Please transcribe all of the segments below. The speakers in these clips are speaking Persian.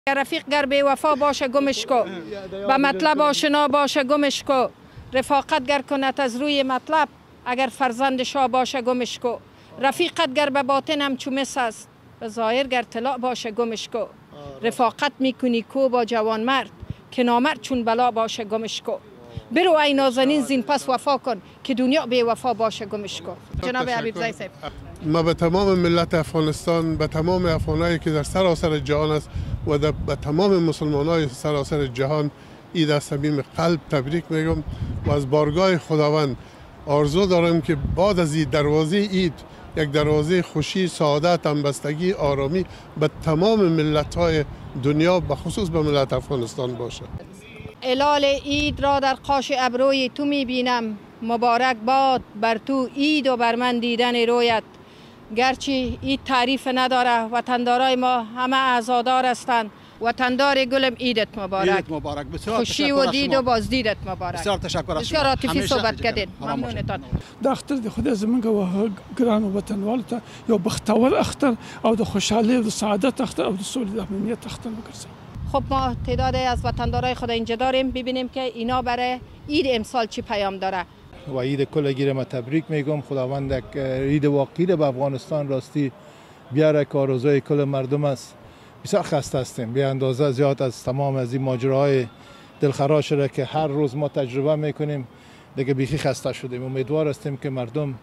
رفیق گر بی وفا باشه گمش کو، به مطلب آشنا باشه گمش کو. رفاقت گر کند از روی مطلب، اگر فرزند شاه باشه گمش کو. رفیقت گر به باطن هم چو مس است، به ظاهر گر طلا باشه گمش کو. رفاقت میکنی کو با جوان مرد، که نامرد چون بلا باشه گمش کو. برو ای نازنین زین پس وفا کن، که دنیا بی وفا باشه گمش کو. جناب حبیب زاده صاحب، ما به تمام ملت افغانستان، به تمام افغانایی که در سراسر جهان است و به تمام مسلمانای سراسر جهان عید از صمیم قلب تبریک میگم و از بارگاه خداوند آرزو دارم که بعد از این دروازه عید یک دروازه خوشی، سعادت، همبستگی، آرامی به تمام ملت‌های دنیا به خصوص به ملت افغانستان باشه. هلال عید را در قاش ابروی تو میبینم، مبارک باد بر تو عید و بر من دیدن رویت. گرچه عید تعریف نداره، وطندارای ما همه عزادار هستند. وطندار گلم عیدت مبارک. عیدت مبارک. خوشی و دید و بازدیدت مبارک. بسیار تشکر از شما. بسیار عاطفی صحبت کردین. ممنونتان. د اختر د خدای زمونږ و ګران وطنوالو ته یو بختور اختر او د خوشحالی و د سعادت اختر او د سولې د امنیت اختر وګرځوي. خب ما تعداد از وطندارای خود اینجا داریم، ببینیم که اینا برای عید امسال چی پیام داره. و عید کلگی ما تبریک میگم. خداوند یک عید واقعی به افغانستان راستی بیاره که آرزوی کل مردم است. بسیار خسته هستیم به اندازه زیاد از تمام از این ماجراهای دلخراش را که هر روز ما تجربه میکنیم. دیگه بیخی خسته شدیم. امیدوار هستیم که مردم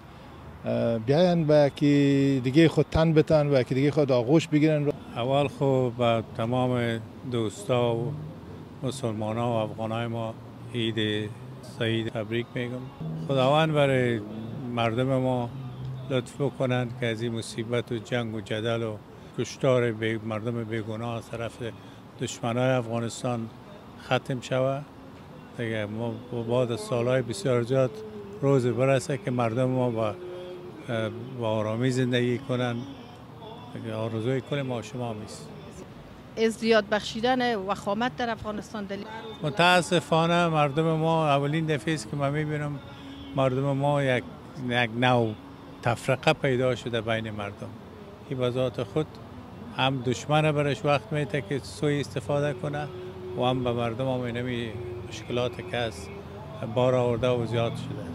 بیاین به که دیگه خود تن بتن و که دیگه خود آغوش بگیرن. اول خب به تمام دوستا و مسلمان ها و افغانای ما عید سعید تبریک میگم. خداوند برای مردم ما لطف کنند که از این مصیبت و جنگ و جدل و کشتار مردم بیگناه از طرف دشمنای افغانستان ختم شود. دیگه ما بعد از سالهای بسیار زیاد روز برسه که مردم ما با آرامی زندگی کنند. آرزوی کل ما شما میست. ازدیاد بخشیدن وخامت در افغانستان دلیل؟ متاسفانه مردم ما اولین دفعه است که من میبینم مردم ما یک نوع تفرقه پیدا شده بین مردم. این به ذات خود هم دشمن برش وقت میده که سوی استفاده کنه و هم به مردم هم اینمی مشکلات که از بار آورده و زیاد شده.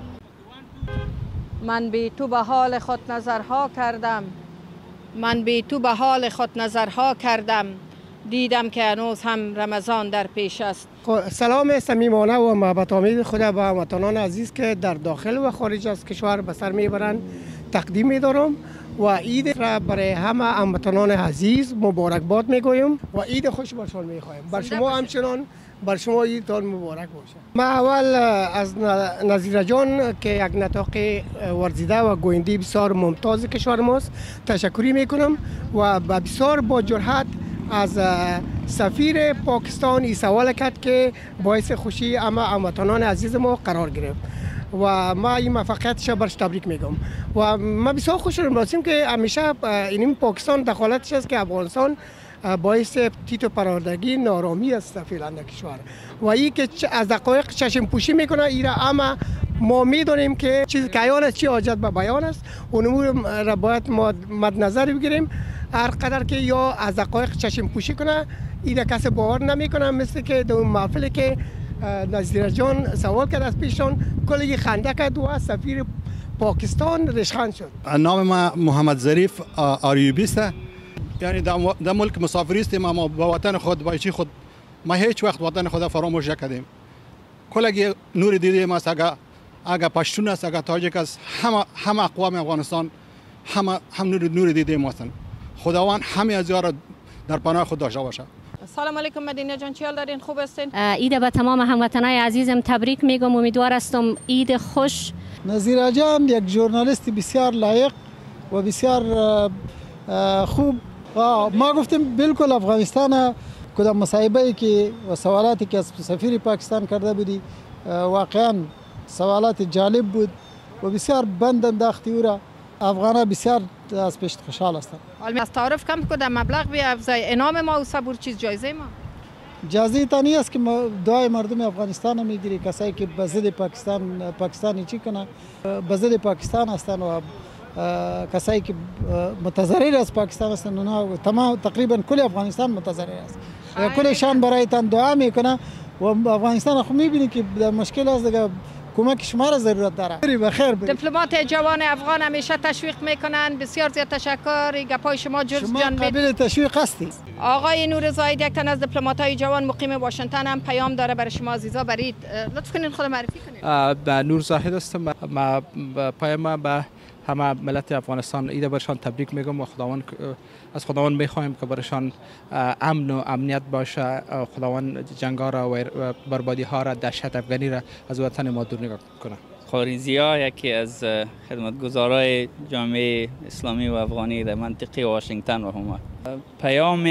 من بی تو به حال خود نظرها کردم، من بی تو به حال خود نظرها کردم، دیدم که هنوز هم رمضان در پیش است. سلام صمیمانه و محبت آمیز خود به هموطنان عزیز که در داخل و خارج از کشور به سر میبرند تقدیم می‌دارم و عید را برای همه هموطنان عزیز مبارکباد میگویم و عید خوش برشان میخوایم. بر شما همچنان بر شما عیدتان مبارک باشه. ما اول از نظیر جان که یک نطاق ورزیده و گوینده بسیار ممتاز کشور ماست تشکری میکنم و بسیار با جرأت از سفیر پاکستان این سوال کرد که باعث خوشی هموطنان عزیز ما قرار گرفت و ما این موفقیتش برش تبریک میگم و ما بسیار خوشحالم هستیم که همیشه این پاکستان دخالتش است که افغانستان باعث تیت و پراردگی نارامی است فعلا در کشور و این که از دقایق چشم پوشی میکنه ایرا اما ما میدونیم که چیز که عیان است چی حاجت به بیان است و امور را باید مد نظر بگیریم. هر قدر که یا از دقایق چشم پوشی کنه ایرا کسی باور نمیکنه، مثل که در اون محفلی که نظیر جان سوال کرد از پیشان کلی خنده کرد و سفیر پاکستان رشخند شد. نام ما محمد ظریف آریوبی است. یعنی در ملک مسافری هستیم ما با وطن خود با چی خود ما هیچ وقت وطن خود فراموش نکردیم. کلگی نور دیدیم است اگه پشتون است اگه تاجیک است همه اقوام افغانستان هم نور دیدیم هستند. خداوند همه از یارا در پناه خود داشته باشه. سلام علیکم مدینه جان، چی حال دارین؟ خوب هستین؟ عید به تمام هموطنای عزیزم تبریک میگم. امیدوار هستم عید خوش. نظیر جان یک ژورنالیست بسیار لایق و بسیار خوب. ما گفتیم بالکل افغانستان کدام مصاحبه‌ای که و سوالاتی که از سفیر پاکستان کرده بودی واقعا سوالات جالب بود و بسیار بند انداختی او را. افغان‌ها بسیار از پیش خوشحال هستند. حالا از تعارف کم کده مبلغ بیافزای انعام ما و صبور چیز جایزه ما. جایزه تانی است که دعای مردم افغانستان میگیری. کسایی که به ضد پاکستانی چی کنه به ضد پاکستان هستند و کسایی که متضرر از پاکستان هستند اونها تمام تقریبا کل افغانستان متضرر است. کلشان برایتان دعا میکنه و افغانستان خو میبینی که در مشکل است دیگه کمک شما را ضرورت داره. بخیر دیپلمات جوان افغان همیشه تشویق میکنن. بسیار زیاد تشکر. گپای شما جرز جان قابل تشویق هستی. آقای نورزایی یک تن از دیپلمات‌های جوان مقیم واشنگتن هم پیام داره برای شما عزیزا. برید لطف کنین خود معرفی کنین. نور زاهد هستم. ما پیام به همه ملت افغانستان عید برشان تبریک میگم و از خداوند میخوایم که برشان امن و امنیت باشه. خداوند جنگا را و بربادی ها را، دهشت افغانی را از وطن ما دور نگاه کنه. خارزیا یکی از خدمتگزارای جامعه اسلامی و افغانی در منطقه واشنگتن و هم پیام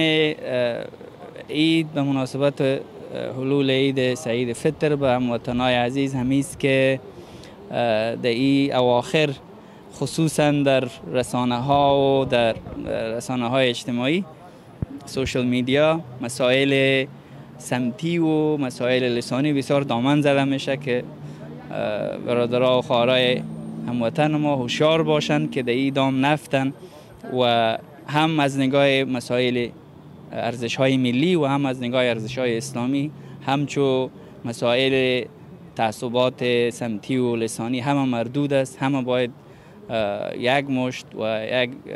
عید به مناسبت حلول عید سعید فطر به هموطنان عزیز همیست که در این اواخر خصوصا در رسانه ها و در رسانه های اجتماعی سوشل میدیا مسائل سمتی و مسائل لسانی بسیار دامن زده میشه که برادرها و خواهرای هموطن ما هوشیار باشند که در این دام نفتن و هم از نگاه مسائل ارزش های ملی و هم از نگاه ارزش های اسلامی همچو مسائل تعصبات سمتی و لسانی همه مردود است. همه باید یک مشت و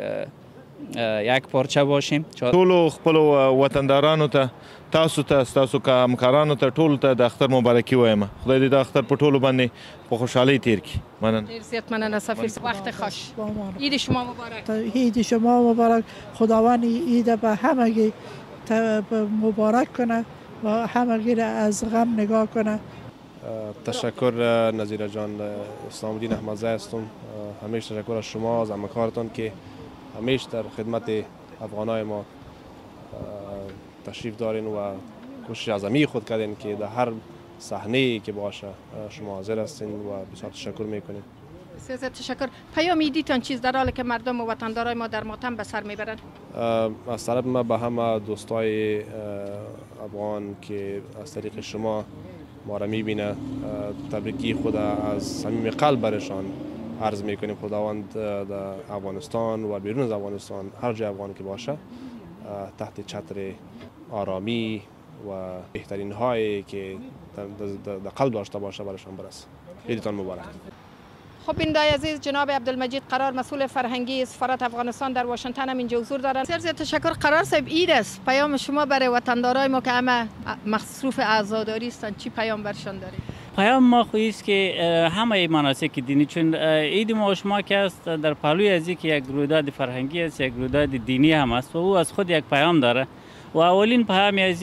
یک پارچه باشیم. ټولو خپل وطندارانو ته تاسو که همکارانو ته ټول ته د اختر مبارکي وایم. خدای دې د اختر په ټولو باندې په خوشحالۍ تیر کړي. مننه. ډیر زیات مننه سفیر. وقت خوش. عید شما مبارک. عید شما مبارک. خداوند عید به همگی مبارک کنه و همگی را از غم نگاه کنه. تشکر نظیر جان. اسلام الدین احمدزی هستم. همیشه تشکر از شما از همکارتان که همیشه در خدمت افغانای ما تشریف دارین و کوشش عظیمی خود کردین که در هر صحنه‌ای که باشه شما حاضر هستین و بسیار تشکر میکنیم. بسیار تشکر. پیام عیدیتان چیز در حالی که مردم و وطندارای ما در ماتم به سر میبرند؟ از طرف ما به همه دوستای افغان که از طریق شما ما را میبینه تبریکی خود از صمیم قلب برشان عرض میکنیم. خداوند در افغانستان و بیرون از افغانستان هر جای افغان که باشه تحت چتر آرامی و بهترین هایی که در قلب داشته باشه برشان برسه. عیدتان مبارک. خب بینندای عزیز، جناب عبدالمجید قرار مسئول فرهنگی سفارت افغانستان در واشنگتن هم اینجا حضور دارند. بسیار زیاد تشکر. قرار صاحب عید است. پیام شما برای وطندارای ما که همه مصروف عزاداری هستند چی پیام برشان دارید؟ پیام ما خویی است که همه مناسک دینی، چون عید ما و شما که است در پهلوی از که یک رویداد فرهنگی است، یک رویداد دینی هم است و او از خود یک پیام داره و اولین پیام از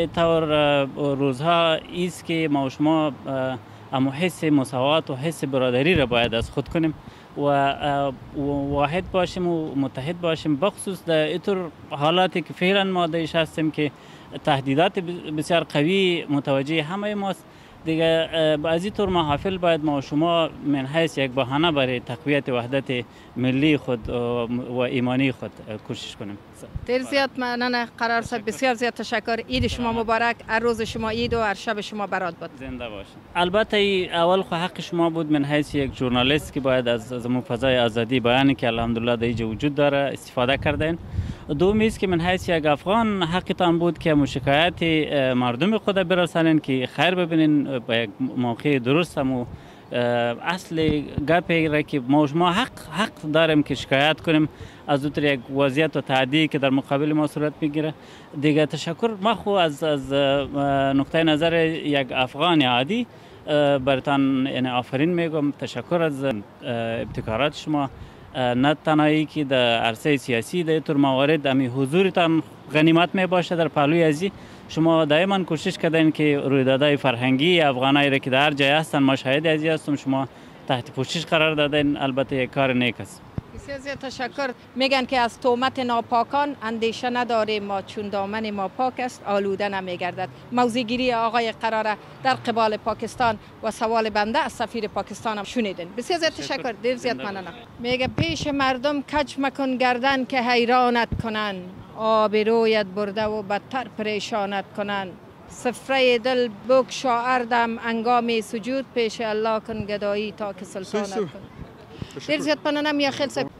طور روزها است که ما و شما اما حس مساوات و حس برادری را باید از خود کنیم و واحد باشیم و متحد باشیم، بخصوص در اینطور حالاتی که فعلا ما درش هستیم که تهدیدات بسیار قوی متوجه همه ماست. دیگه از این طور محافل باید ما و شما من حیث یک بهانه برای تقویت وحدت ملی خود و ایمانی خود کوشش کنیم. دیر زیاد ممنون قرار صاحب. بسیار زیاد تشکر. عید شما مبارک. هر روز شما عید و هر شب شما برات باد. زنده باشید. البته اول خو حق شما بود من حیث یک ژورنالیست که باید از زمون فضای آزادی بیان که الحمدلله در اینجا وجود داره استفاده کردین. دومی است که من حیث یک افغان حقتان بود که شکایت مردم خود برسانین که خیر ببینین با یک موقع درست هم اصل گپی را که ما حق داریم که شکایت کنیم از اون یک وضعیت و تعدی که در مقابل ما صورت میگیره. دیگه تشکر. ما خو از نقطه نظر یک افغان عادی برتان یعنی آفرین میگم. تشکر از ابتکارات شما، نه تنهایی که در عرصه سیاسی در طور موارد امی حضورتان غنیمت می باشه در پهلوی ازی. شما دائما کوشش کردین که رویدادهای فرهنگی افغانایی را که در هر جای هستن ما شاهد ازی هستم شما تحت پوشش قرار دادین. البته یک کار نیک است. بسیار زیاد تشکر. میگن که از تهمت ناپاکان اندیشه نداریم ما، چون دامن ما پاک است آلوده نمیگردد. موضع‌گیری آقای قراره در قبال پاکستان و سوال بنده از سفیر پاکستان هم شنیدین. بسیار زیاد تشکر. دیر زیاد ممنونم. میگه پیش مردم کج مکن گردن که حیرانت کنن، آبرویت برده و بدتر پریشانت کنن. سفره دل بگشا اردم انگام سجود، پیش الله کن گدایی تا که سلطانت کن. دیر زیاد ممنونم یا خیلی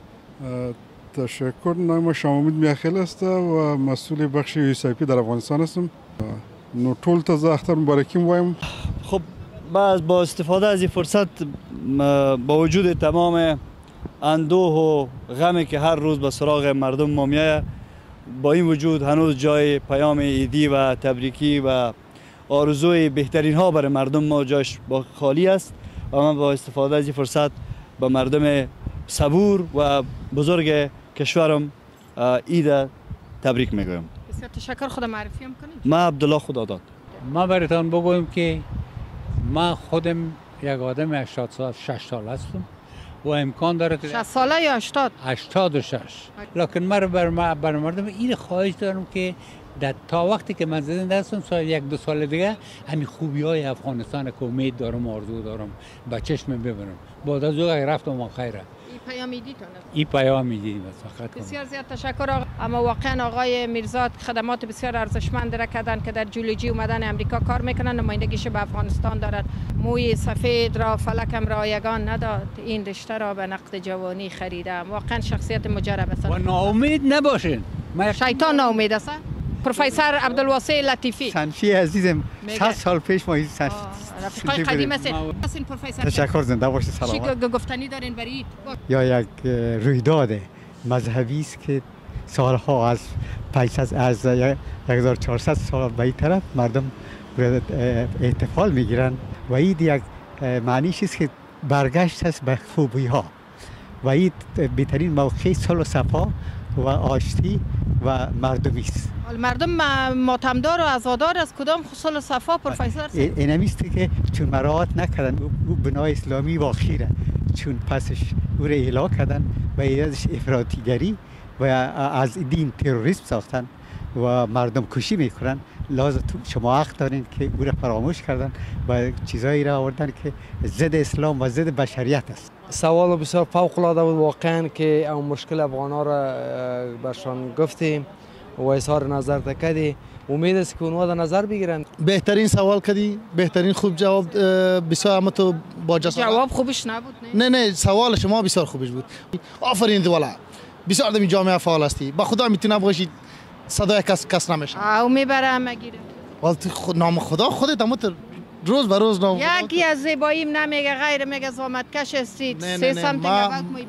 تشکر. نام شما امید میاخیل است و مسئول بخش USIP در افغانستان هستم. نو ټول ته زه اختر مبارکی وایم. خب با استفاده از این فرصت با وجود تمام اندوه و غمی که هر روز به سراغ مردم ما میآید، با این وجود هنوز جای پیام عیدی و تبریکی و آرزوی بهترین ها برای مردم ما جاش خالی است و من با استفاده از این فرصت به مردم صبور و بزرگ کشورم عید تبریک میگویم. بسیار تشکر. خود معرفی هم کنید. من عبدالله خداداد. ما براتون بگویم که من خودم یک آدم 86 سال هستم و امکان داره که 60 ساله یا 80؟ 86. لکن من بر مردم این خواهش دارم که تا وقتی که من زنده هستم شاید یک دو سال دیگه همین خوبی های افغانستان که امید دارم آرزو دارم به چشم ببینم. بعد از اون رفتم خیره. این پیام ایدیتون است. این پیام ایدی فقط. بسیار زیاد تشکر آقا. اما واقعا آقای میرزاد خدمات بسیار ارزشمند را کردن که در جیولوژی اومدن امریکا کار میکنن، نمایندگیش به افغانستان دارن. موی سفید را فلکم را یگان نداد، این رشته را به نقد جوانی خریدم. واقعا شخصیت مجرب است. و ناامید نباشین. شیطان ناامید است. پروفسور عبدالواسع لطیفی. صنفی عزیزم 60 سال پیش ما این رفیقای قدیم هستین پروفسور. تشکر. زنده باشید. سلامت. چی گفتنی دارین برید؟ یا یک رویداد مذهبی است که سالها از 1400 سال به این طرف مردم احتفال میگیرن و این یک معنیش است که برگشت است به خوبی ها و این بهترین موقع صلح و صفا و آشتی و مردمی است. مردم ماتمدار و عزادار از کدام صلح و صفا پروفسور؟ اینمیسته که چون مراعات نکردن او بنای اسلامی واخیره، چون پسش او را اعلا کردن و ایرادش افراطیگری و از دین تروریسم ساختن و مردم کشی میکنن. لازم شما حق دارین که او را فراموش کردن و چیزایی را آوردن که ضد اسلام و ضد بشریت است. سوال بسیار فوق العاده بود واقعا که اون مشکل افغانا را برشان گفتیم و اظهار نظر کردی. امید است که اونها در نظر بگیرن. بهترین سوال کردی، بهترین خوب جواب. بسیار اما تو با جسارت. جواب خوبش نبود. نه سوال شما بسیار خوبش بود. آفرین دولا. بسیار دمی جامعه فعال هستی. با خدا میتونم باشید صدای کس نمیشه. او میبره میگیره. نام خدا خودت اما روز به روز نام. یکی از زیباییم نمیگه غیر میگه زامتکش هستید. سه سمت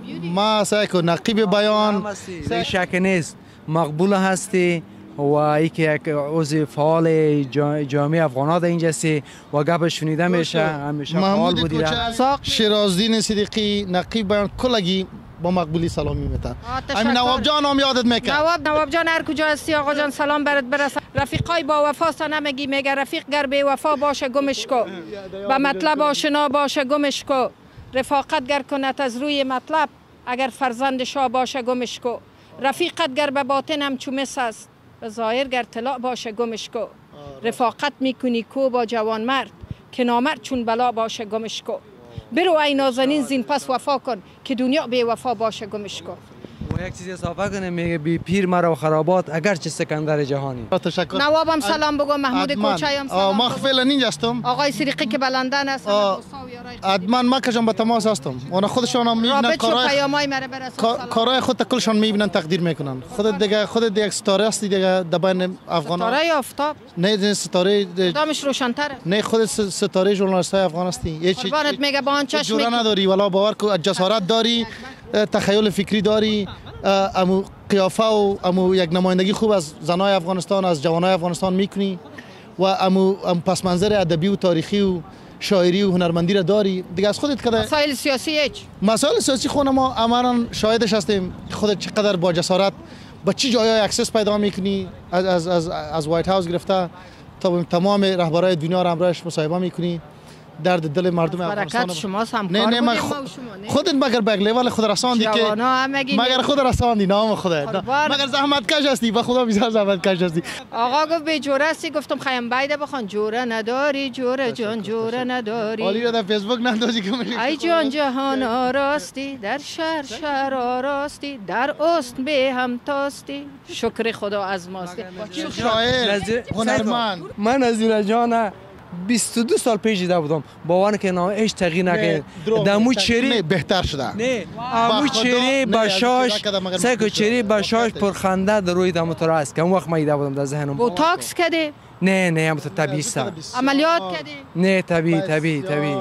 ما سعی کن نقیب بیان. شک نیست. مقبول هستی و ای که یک عضو فعال جامعه افغانات اینجا هستی و گپ شنیده میشه. همیشه فعال بودی. شیرازدین صدیقی نقیب بیان کلگی با مقبولی سلامی میتن. همین نواب جان هم یادت میکنه. نواب جان هر کجا هستی آقا جان سلام برات برسه. رفیقای با وفاست نمیگی، میگه رفیق گر بی وفا باشه گمش کو، به مطلب آشنا باشه گمش کو، رفاقت گر کند از روی مطلب، اگر فرزند شاه باشه گمش کو، رفیقت گر به باطن هم چومس است، به ظاهر گر طلاع باشه گمش کو، رفاقت میکنی کو با جوان مرد، که نامرد چون بلا باشه گمش کو، برو ای نازنین زین پس وفا کن، که دنیا بی وفا باشه گمش کو. و یک چیزی اضافه کنه میگه بی پیر مرا و خرابات اگرچه سکندر جهانی. تشکر. نوابم سلام بگو، محمود کوچایی هم سلام. ما فعلا اینجا هستم. آقای صدیقی که بلندن است. ادمن ما کشم به تماس هستم. اونا خودشون هم میبینن کارهای خود کلشون میبینن تقدیر میکنن. خودت دیگه ستاره هستی دیگه دبن افغان. ستاره آفتاب؟ نه ستاره دامش روشن‌تره. نه خودت ستاره ژورنالیستای افغان هستی. قربانت میگه با آن چشمی جوره نداری ولی باور کن جسارت داری، تخیل فکری داری، امو قیافه و امو یک نمایندگی خوب از زنای افغانستان، از جوانای افغانستان میکنی و امو پس منظر ادبی و تاریخی و شاعری و هنرمندی را داری دیگه. از خودت کده مسائل سیاسی هیچ مسائل سیاسی خود ما امرا شاهدش هستیم. خودت چقدر با جسارت با چی جایی اکسس پیدا میکنی، از وایت هاوس گرفته تا تمام رهبرای دنیا را همراهش مصاحبه میکنی. درد دل مردم افغانستان. شما همکار بودیم ما خودت مگر به لیول خود رساندی که مگر خود رساندی نام خدا مگر زحمت کش هستی با خدا بسیار زحمت کش هستی. آقا گفت به جوره هستی، گفتم خیم بایده بخوان جوره نداری جوره جان جوره نداری. حالی را در فیسبوک نندازی که ای جان جهان آراستی، در شهر آراستی، در اوست به هم تاستی، شکر خدا از ماستی. شاعر هنرمند من از این جان 22 سال پیش دیده بودم باور که نه هیچ تغییر نکرد دمو چری بهتر شده نه امو چری بشاش سکو چری بشاش پرخنده در روی دمو تو است که اون وقت ما دیده بودم در ذهنم بوتاکس کردی نه هم تو طبیعی است عملیات کردی نه طبیعی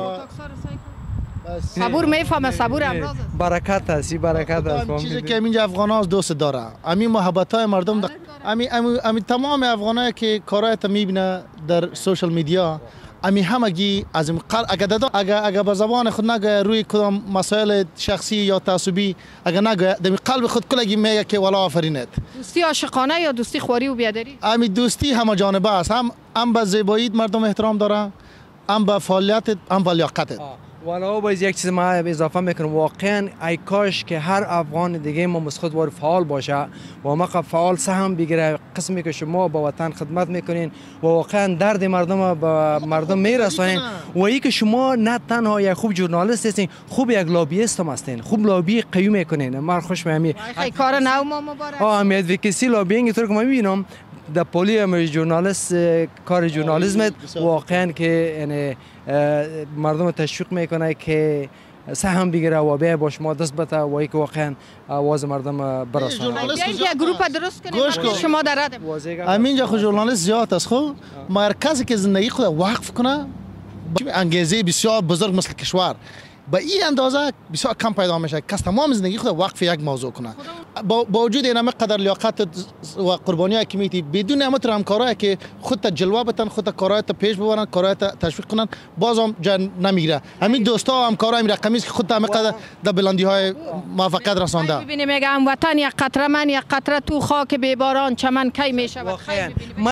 صبور میفهمه صبور امراض برکت است برکت است چیزی که اینجا افغان‌ها دوست داره همین محبت‌های مردم همین تمام افغانایی که کارایت میبینه در سوشال میدیا همگی از این اگر به زبان خود نگه روی کدام مسائل شخصی یا تعصبی اگر نگه در قلب خود کلگی میگه که والا آفرینت. دوستی عاشقانه یا دوستی خواری و بیادری؟ همین دوستی همه جانبه است. هم به زیبایی مردم احترام داره، هم به فعالیت، هم به لیاقت. والا باز یک چیز ما اضافه میکنم واقعا ای کاش که هر افغان دیگه ما مسخود فعال باشه و ما فعال سهم بگیره قسمی که شما با وطن خدمت میکنین و واقعا درد مردم به مردم میرسونین و ای که شما نه تنها یک خوب ژورنالیست هستین خوب یک لابیست هم هستین خوب لابی قیوم میکنین من خوش میام کار نو ما مبارک امید وکسی لابینگ طور که ما میبینم در پولی هم ژورنالیست کار ژورنالیسم واقعا که یعنی مردم تشویق میکنه که سهم بگیره و بیا با شما دست بده و اینکه واقعا آواز مردم برسونه. یک گروه درست کنید شما در همینجا خود ژورنالیست زیاد است خو مگر کسی که زندگی خود وقف کنه انگیزه بسیار بزرگ مثل کشور با این اندازه بسیار کم پیدا میشه کس تمام زندگی خود وقف یک موضوع کنه با وجود این همه قدر لیاقت و قربانی که میتی بدون همه همکارایی که خودت جلوه بتن خودت کارایت پیش ببرن کارایت تشویق کنن بازم جا نمیگیره همین دوستا و همکارای این رقمی که خودت همه قدر در بلندی های موفقیت رسانده ببینیم میگم وطن یک قطره من یک قطره تو خاک بیباران چمن کی میشه